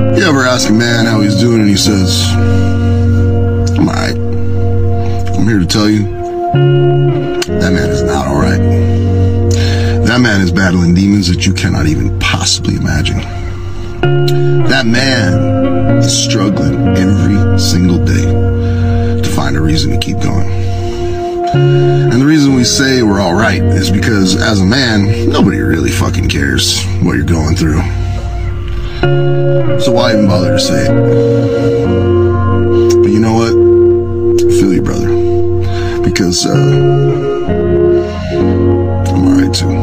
You ever ask a man how he's doing and he says, I'm alright. I'm here to tell you, that man is not alright. That man is battling demons that you cannot even possibly imagine. That man is struggling every single day to find a reason to keep going. And the reason we say we're alright is because as a man, nobody really fucking cares what you're going through. So why even bother to say it? But you know what? I feel you, brother. Because I'm alright too.